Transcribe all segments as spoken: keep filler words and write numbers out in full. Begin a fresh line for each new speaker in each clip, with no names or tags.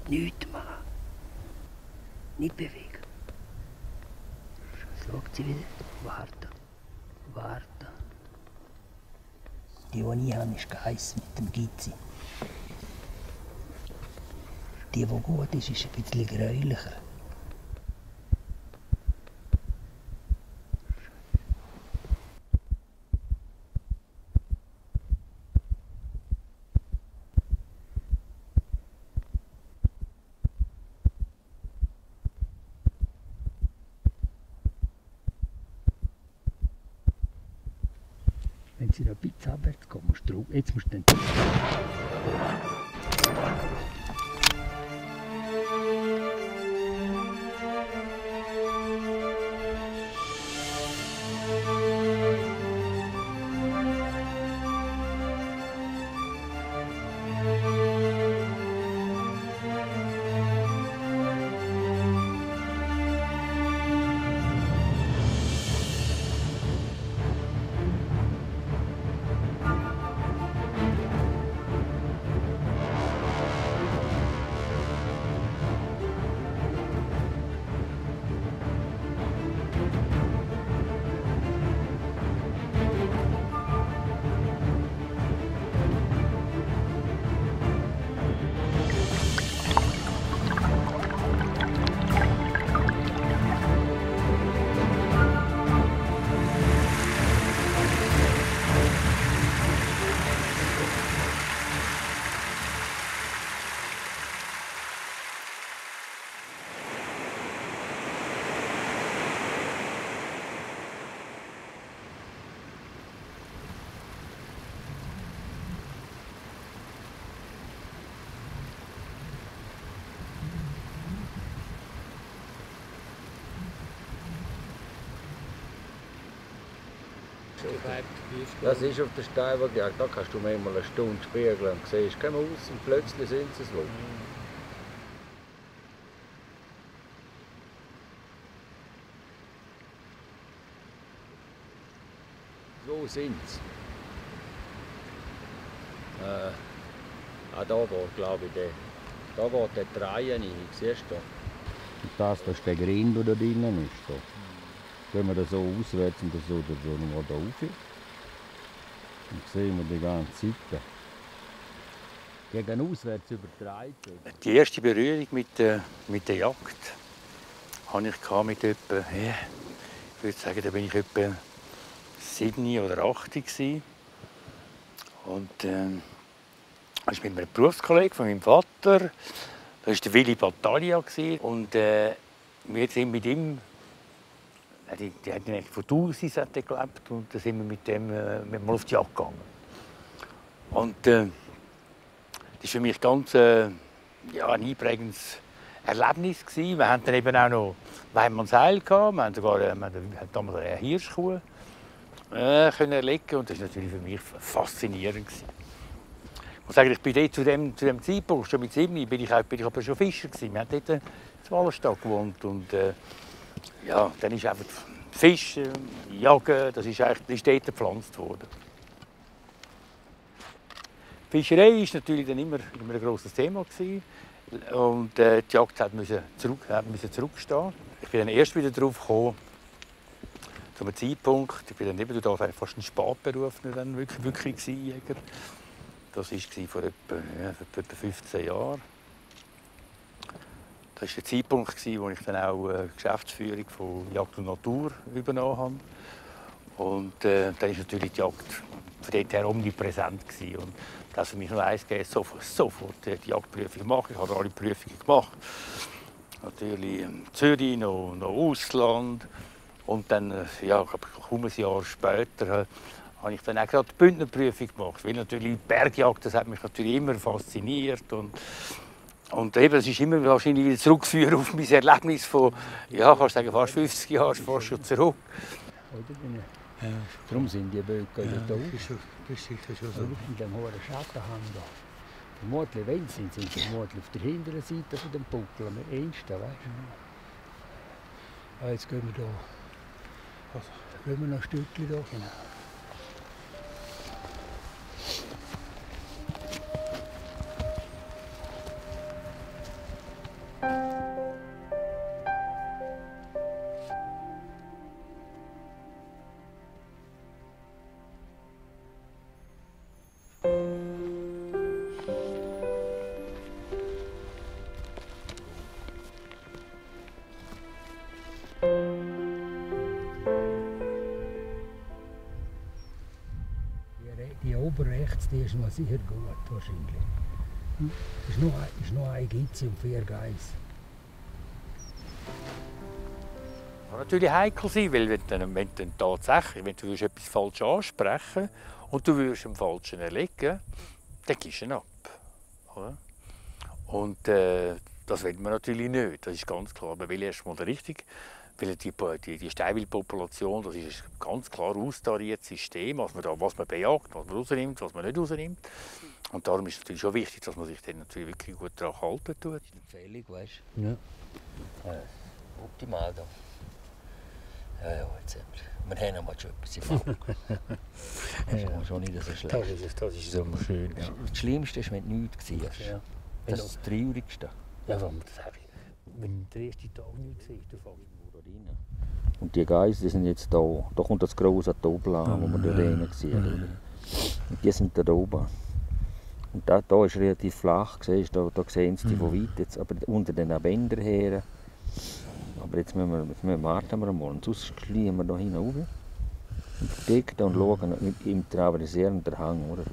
Nichts machen. Nicht bewegen. Sagt sie wieder. Warten. Warten. Die, die ich habe, ist Geiss mit dem Gizzi. Die, die gut ist, ist ein bisschen gräulicher. Wenn sie noch ein bisschen abwärts kommen, musst du drauf. Jetzt musst du dann.
Das ist auf der Steiberjagd, da kannst du manchmal eine Stunde spiegeln und siehst, komm raus und plötzlich sind sie es los. Wo sind sie? Äh, ah, da war, glaube ich, der. Da war der Dreieck, siehst du? Und das, das ist der Grind, der da drinnen ist. So. Gehen wir da so auswärts und so, da so nochmal da rauf. Dann sehen wir die ganze Zeit. Gegen auswärts übertreibt.
Die erste Berührung mit der, mit der Jagd hatte ich mit etwa, ja, ich würde sagen, da bin ich etwa sieben oder acht gewesen. Und äh, das war mit einem Berufskollegen von meinem Vater. Das war der Willi Battaglia. Und äh, wir sind mit ihm. Die, die hat eigentlich von Tausis gelebt und da sind wir mit dem äh, mit mal auf die Jagd gegangen. Und äh, das war für mich ganz äh, ja, ein einprägendes Erlebnis gewesen. Wir hatten dann eben auch noch Weimannsheil gehabt. Wir hatten sogar äh, wir hatten damals eine Hirschkuh äh, können erlegen und das war natürlich für mich faszinierend gewesen. Ich muss sagen, ich bin dort zu dem, zu dem Zeitpunkt, schon mit sieben, bin ich, auch, bin ich aber schon Fischer gewesen. Wir haben dort in Wallenstadt gewohnt und äh, ja, dann ist einfach Fischen, Jagen, das ist eigentlich das ist dort gepflanzt worden. Die Fischerei war natürlich dann immer, immer ein grosses Thema gewesen. Und äh, die Jagd hat müssen zurück, hat müssen zurückstehen. Ich bin dann erst wieder darauf gekommen, zu einem Zeitpunkt, ich bin dann eben da fast ein Spätberuf dann wirklich, wirklich gewesen, Jäger. Das war vor etwa, ja, vor etwa fünfzehn Jahren. Das war der Zeitpunkt, wo ich dann auch die Geschäftsführung von Jagd und Natur übernommen habe. Und äh, dann war natürlich die Jagd von dort her omnipräsent. Und das für mich noch eins gegeben, sofort, sofort die Jagdprüfung machen. Ich habe alle Prüfungen gemacht. Natürlich in Zürich, noch, noch Ausland. Und dann, ja, kaum ein Jahr später, habe ich dann auch gerade die Bündnerprüfung gemacht. Weil natürlich die Bergjagd, das hat mich natürlich immer fasziniert. Und Und eben, das ist immer wahrscheinlich wieder zurückzuführen auf mein Erlebnis von, ja, kannst sagen, fast fünfzig Jahren fast schon zurück.
Ja. Darum sind die Böcke ja, da.
Das ist sicher schon so. Mit dem hohen Schattenhang da. Vermutlich, wenn sie sind, sind sie vermutlich auf der hinteren Seite von dem Buckel, am ehesten, weißt du. Ah, jetzt gehen wir da. Also, da gehen wir noch ein Stückchen da. Genau.
schmeckt es dir mal sicher gut, wahrscheinlich. Hm? Es ist noch, ist noch ein Gitzi und vier Geiss.
Das kann natürlich heikel sein, weil wenn du, wenn du tatsächlich wenn du etwas falsch ansprechen und du würdest im Falschen erlegen, dann gibst du ihn ab. Oder? Und äh, das will man natürlich nicht, das ist ganz klar. Aber will erst mal richtig, weil die, die, die Steinwildpopulation, das ist ein ganz klar austariertes System, was man, da, was man bejagt, was man rausnimmt, was man nicht rausnimmt. Und darum ist es natürlich schon wichtig, dass man sich dann natürlich wirklich gut daran halten tut.
Das ist empfehlig, weißt du?
Ja.
Ja, optimal da. Ja, ja, jetzt haben wir. Wir haben mal schon etwas im Auge. Das ist schon nicht so schlecht.
Das ist, das ist so schön. Ja.
Das Schlimmste ist, wenn du nichts siehst.
Ja.
Das ist das Traurigste.
Ja, warum das sage ich? Wenn der erste Tag nichts siehst, du fängst
da rein. Und die Geiss, die sind jetzt da. Da kommt das große Tobel an, wo wir da rein sehen. Und die sind da oben. Und da, da ist relativ flach, siehst, da, da sehen sie die von weit, jetzt, aber unter den Bändern her. Aber jetzt müssen wir, jetzt müssen wir warten wir mal, und sonst schliehen wir hier hinauf. Und verdecken und schauen im Traversieren der Hang, oder?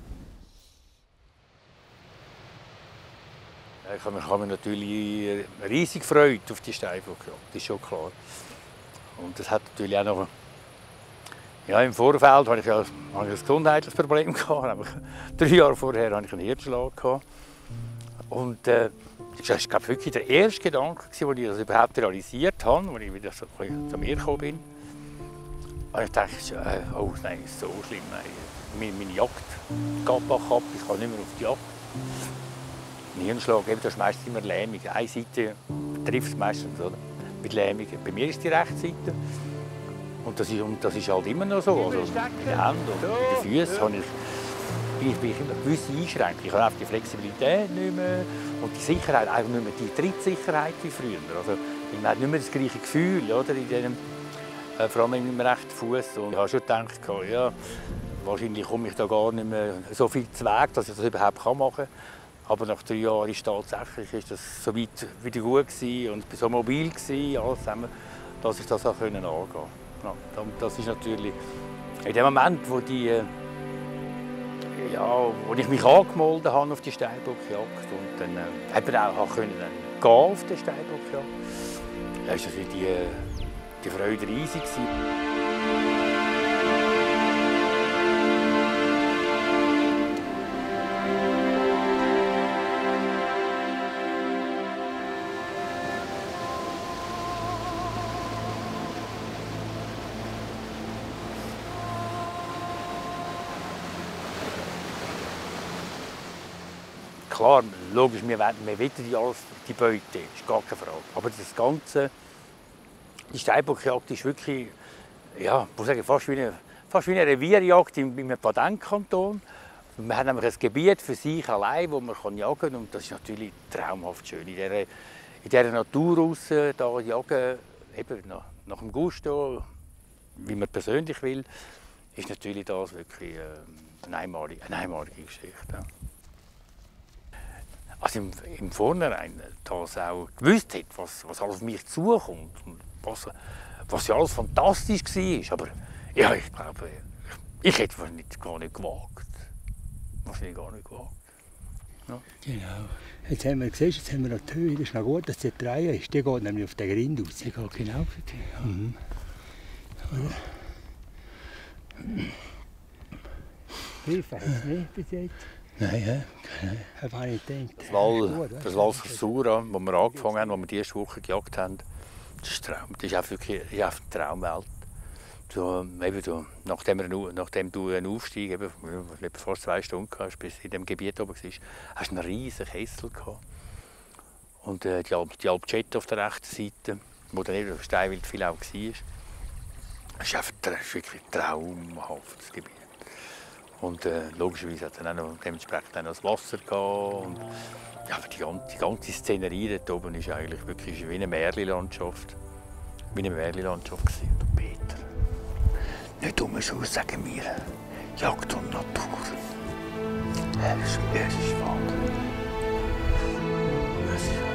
Ich habe mich natürlich riesig gefreut auf die Steinbockjagd, das ist schon klar. Und das hat natürlich auch noch... Ja, im Vorfeld hatte ich, ja, hatte ich ein gesundheitliches Problem gehabt. Drei Jahre vorher hatte ich einen Herzschlag gehabt. Und äh, das war glaube ich, wirklich der erste Gedanke, als ich das überhaupt realisiert habe, als ich wieder so zu mir gekommen bin. Und ich dachte, äh, oh nein, ist so schlimm. Meine, meine Jagd geht bach ab, ich kann nicht mehr auf die Jagd. Ein Hirnschlag, eben, das ist meistens immer Lähmung. Eine Seite trifft es meistens, oder? Mit Lähmung. Bei mir ist die rechte Seite. Und das ist, und das ist halt immer noch so. Also mit den Händen und mit den Füßen habe ich, bin ich, bin ich immer gewisse einschränkt. Ich habe auch die Flexibilität nicht mehr und die Sicherheit, auch nicht mehr die Trittsicherheit wie früher. Also, man hat nicht mehr das gleiche Gefühl, oder, in dem, äh, vor allem in meinem rechten Fuß. Und ich habe schon gedacht, ja, wahrscheinlich komme ich da gar nicht mehr so viel zu Weg, dass ich das überhaupt machen kann. Aber nach drei Jahren ist tatsächlich ist das so weit wieder gut gewesen und so mobil gewesen, alles zusammen, dass ich das auch angehen konnte. Ja, das ist natürlich in dem Moment, wo, die, ja, wo ich mich angemeldet habe auf die Steinbockjagd und dann äh, eben auch können gehen auf die Steinbockjagd, da war die, die Freude riesig gewesen. Klar, logisch, wir wollen, wir wollen die, alles, die Beute, das ist gar keine Frage. Aber das Ganze, die Steinbockjagd ist wirklich, ja, muss sagen, fast, wie eine, fast wie eine Revierjagd in, in einem Patenkanton. Wir haben nämlich ein Gebiet für sich allein, wo man jagen kann. Und das ist natürlich traumhaft schön. In dieser, in dieser Natur raus, da jagen, eben nach, nach dem Gusto, wie man persönlich will, ist natürlich das wirklich eine einmalige, eine einmalige Geschichte. Ja. Also im, im Vornherein, dass auch gewusst hat, was, was alles auf mich zukommt und was, was ja alles fantastisch war. Aber ja, ich glaube, ich, ich hätte es nicht, gar nicht gewagt. Wahrscheinlich gar nicht gewagt. Ja.
Genau. Jetzt haben wir gesehen, jetzt haben wir noch die Höhe. Das ist noch gut, dass die drei ist. Die geht nämlich auf den Grind raus. Die geht genau auf die Höhe. Ja. Mhm. Hilfe hat es nicht bis jetzt. Nein, ja. Das habe ich gedacht.
Das Wal, das Walsura, wo wir angefangen haben, wo wir die erste Woche gejagt haben, das ist Traum. Das ist einfach wirklich das ist einfach eine Traumwelt. Du, eben, du, nachdem, wir, nachdem du einen Aufstieg, eben, fast zwei Stunden hast, bis in dem Gebiet oben warst, hast du einen riesigen Kessel gehabt. Und äh, die, Alp, die Alpcette auf der rechten Seite, wo dann eben Steinwild viel auch war, das ist, einfach, das ist wirklich ein traumhaftes Gebiet. Und äh, logischerweise hat dann auch noch dementsprechend auch noch das Wasser gehabt. Und, ja, aber die ganze, die ganze Szenerie dort oben ist eigentlich wirklich wie eine Märchenlandschaft. Wie eine Märchenlandschaft gewesen. Und Peter, nicht um so sagen wir, Jagd und Natur. Es ist, es ist Wahnsinn. Es ist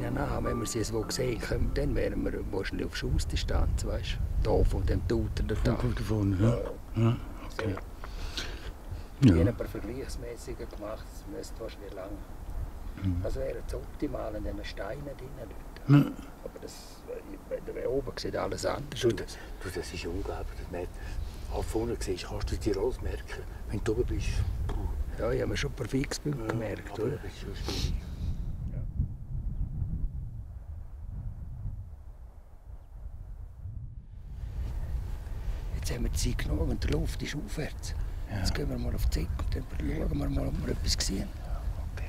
ihnen an. Wenn wir sie so sehen können, dann wären wir wahrscheinlich auf Schussdistanz, weißt du? Hier von dem Tutor da.
Von davon, ja. Ja, okay.
Ja.
Ja.
Die haben aber vergleichsmäßiger gemacht, das müsste wahrscheinlich lang.
Mhm.
Das wäre das Optimale an diesen Steinen drin.
Ja.
Aber das, wenn du oben sieht alles anders
Du,
aus.
das, du, das ist unglaublich. Wenn du vorne siehst, kannst du die Rose merken. Wenn du oben bist, puh.
Ja, ich habe mir schon ein paar Fixpunkte
Ja,
gemerkt.
aber
Oder?
das ist schon schwierig.
Jetzt haben wir die Zeit genommen und die Luft ist aufwärts.
Ja.
Jetzt gehen wir mal auf die Zick und dann schauen wir mal, ob wir etwas sehen.
Okay.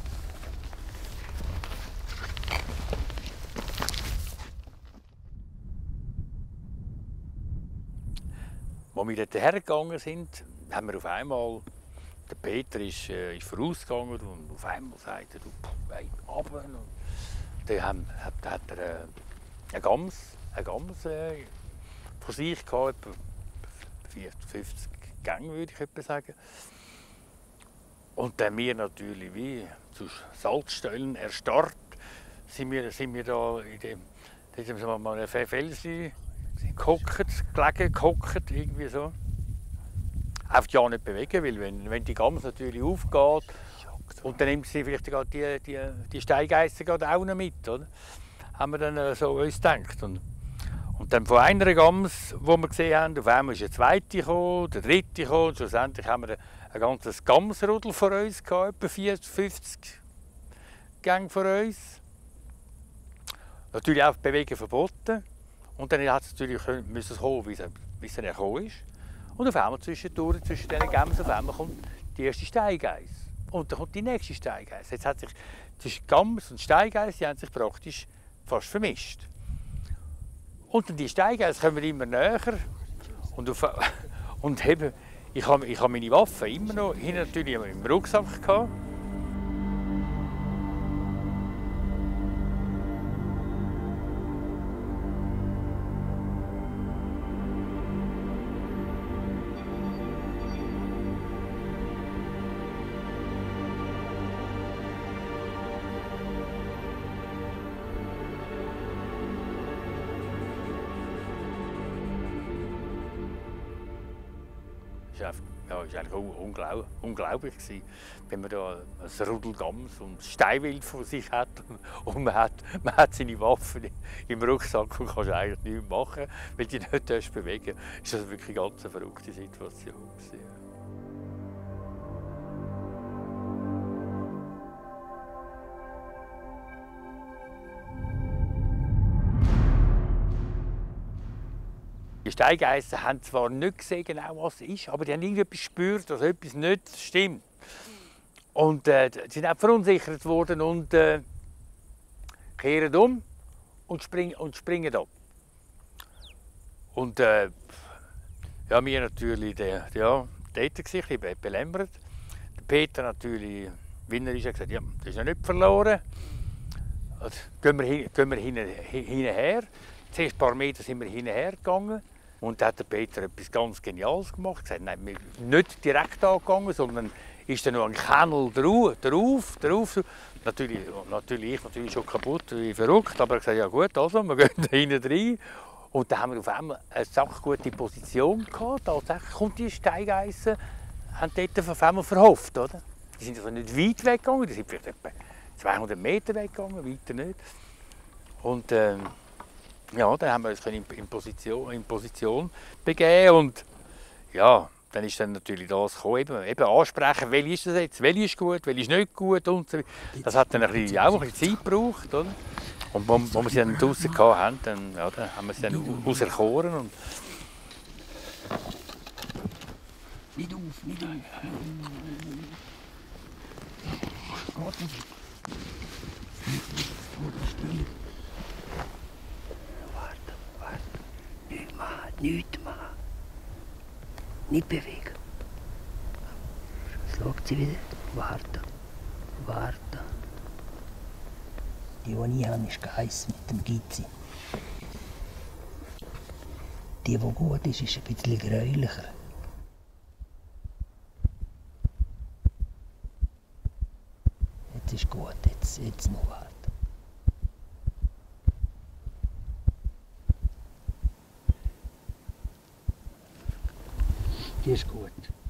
Als wir dort hergegangen sind, haben wir auf einmal, der Peter ist, äh, ist vorausgegangen und auf einmal sagte er, du, weit runter. Und dann haben, hat, hat er äh, eine Gams, eine Gams äh, vor sich gehabt, etwa vierzig, fünfzig Gänge würde ich etwa sagen. Und dann wir natürlich wie zu Salzstellen erstarrt, sind wir, sind wir da in dem, dort haben wir mal ein Felsen gehockt, gelegen, gehockt, irgendwie so. Einfach ja nicht bewegen, weil wenn, wenn die Gams natürlich aufgeht und dann nimmt sie vielleicht gerade die, die, die Steigeissen auch noch mit, oder? Haben wir dann so uns gedacht. Und, und dann von einer Gams, die wir gesehen haben, auf einmal ist eine zweite gekommen, der dritte gekommen, und schlussendlich haben wir ein ganzes Gamsrudel vor uns gehabt, etwa vierzig, fünfzig Gänge vor uns. Natürlich auch Bewegen verboten. Und dann hat es natürlich müssen kommen, wie es, wie es dann gekommen ist. Und auf einmal zwischendurch, zwischen diesen Gämsen, auf einmal kommt die erste Steigeiss. Und dann kommt die nächste Steigeiss. Jetzt hat sich zwischen Gams und Steigeiss, die haben sich praktisch fast vermischt. Und dann die Steigeiss kommen immer näher. Und, auf, und eben, ich habe ich hab meine Waffen immer noch hier natürlich im Rucksack gehabt. Ja, es war eigentlich unglaublich, unglaublich gewesen, wenn man da ein Rudel Gams und Steinwild vor sich hat und man hat, man hat seine Waffen im Rucksack und kann eigentlich nichts machen, weil die nicht bewegen darfst. Das war wirklich eine ganz verrückte Situation gewesen. Die Steigeissen haben zwar nicht gesehen, genau was es ist, aber die haben irgendetwas gespürt, dass etwas nicht stimmt. Und äh, sie sind auch verunsichert worden und äh, kehren um und springen, und springen ab. Und äh, ja, wir natürlich der, ja, dort gesicht, ich bin belämmert. Der Peter natürlich, wie er ist, hat gesagt, ja, das ist noch nicht verloren. Also, gehen wir, hin, gehen wir hin, hin, hinher. Zuerst ein paar Meter sind wir hinher gegangen. Und da hat der Peter etwas ganz Geniales gemacht. Er hat nicht direkt angegangen, sondern ist dann noch ein Kennel drauf, drauf, drauf. Natürlich, natürlich, ich natürlich schon kaputt, wie verrückt, aber er hat gesagt, ja gut, also, wir gehen da hinten rein. Und dann haben wir auf einmal eine sachgute Position gehabt. Tatsächlich kommt die Steigeissen, haben dort auf einmal verhofft, oder? Die sind also nicht weit weggegangen, die sind vielleicht etwa zweihundert Meter weggegangen, weiter nicht. Und ähm, ja, dann haben wir uns in Position, in Position begeben und ja, dann ist dann natürlich das gekommen, eben, eben ansprechen, welche ist das jetzt, welche ist gut, welche ist nicht gut und so. Das hat dann ein bisschen, auch ein bisschen Zeit gebraucht, oder? Und wo, wo wir sie dann draussen hatten, dann, ja, dann haben wir sie dann auserkoren und
nicht auf, nicht auf. Gott, nicht auf. Nichts machen. Nicht bewegen. Jetzt schaut sie wieder. Warten. Warten. Die, die ich habe, ist geheiss mit dem Gizzi. Die, die gut ist, ist ein bisschen gräulicher. Jetzt ist gut, jetzt, jetzt noch warten. Die ist gut.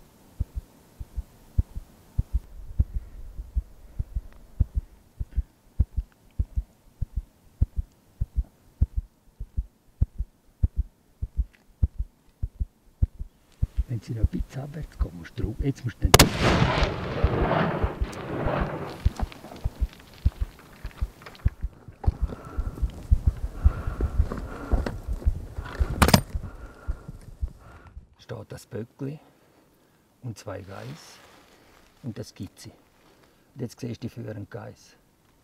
Wenn sie noch ein bisschen abwärts kommen, musst du jetzt musst du dann. Steht das Böckli und zwei Geiss und das Gizzi. Und jetzt siehst du die führenden Geiss.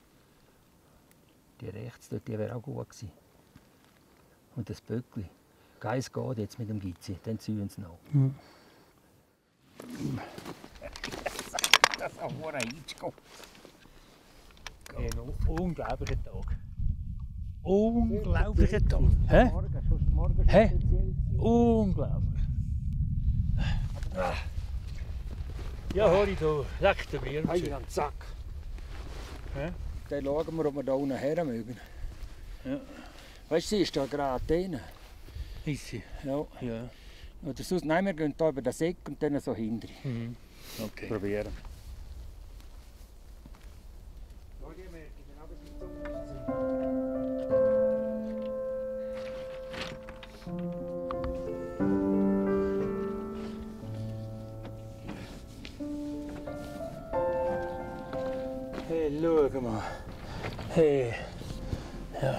Die rechts dort, die wäre auch gut gewesen. Und das Böckli. Geiss geht jetzt mit dem Gizzi, dann ziehen sie noch. Mhm. Das ist auch ein Einschlag.
Ein unglaublicher Tag. Unglaublicher Tag. Hä?
Morgen, morgen
Hä? Unglaublich. Ja, Hori, du leckst den Bier.
Hey, an den Sack.
Hä?
Dann schauen wir, ob wir da unten her mögen.
Ja.
Weißt du, sie ist da gerade drin.
Ist sie?
Ja.
Ja.
Oder sonst, nein, wir gehen hier über den Säck und dann so hinter.
Mhm. Okay.
Probieren.
Hey, schau mal. Hey. Ja.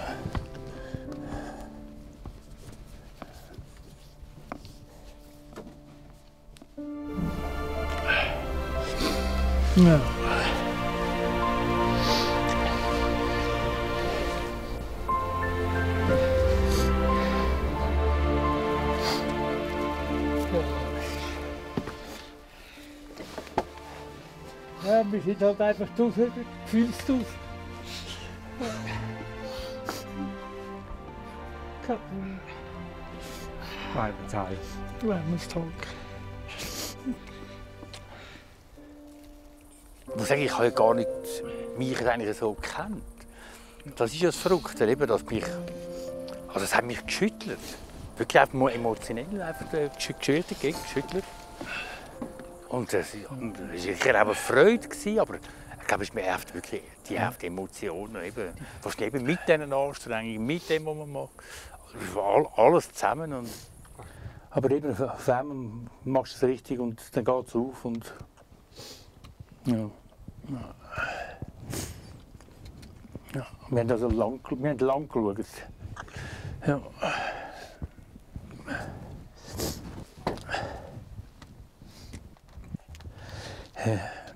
Ja. Ja, wir sind halt einfach drauf, fühlst du es?
Weiberzahl.
Wärmestag. Ich muss sagen, ich habe ja gar nicht mich eigentlich so gekannt. Das ist ja das Verrückte, eben, dass mich, also es hat mich geschüttelt. Wirklich einfach mal emotionell einfach geschüttelt, geschüttelt. Und es war sicher auch eine Freude, aber ich glaube, es ist mir echt wirklich die die Emotionen, eben, was eben mit diesen Anstrengungen, mit dem, was man macht, alles zusammen. Und aber eben, auf einmal machst du es richtig und dann geht es auf. Und ja. Ja. Wir haben also lang, wir haben lang geschaut. Ja. Ja.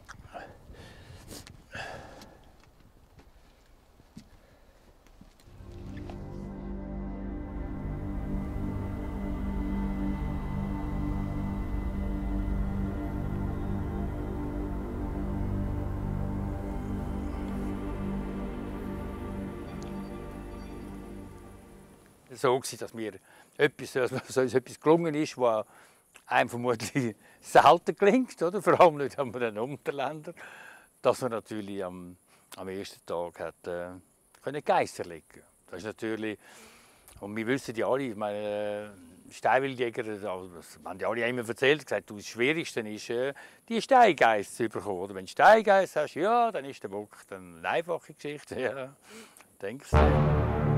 So gewesen, dass mir etwas, dass uns etwas gelungen ist, was einem vermutlich selten gelingt, oder? Vor allem nicht an den Unterländern, dass man natürlich am, am ersten Tag hat, äh, können Geiss erlegen. Das ist natürlich, und wir wissen ja alle, ich meine, Steinwildjäger, also, das haben die alle immer erzählt, gesagt, das Schwierigste ist, äh, die Steingeiss zu bekommen. Oder wenn du Steingeiss hast, ja, dann ist der Bock dann eine einfache Geschichte. Ja, denkst du.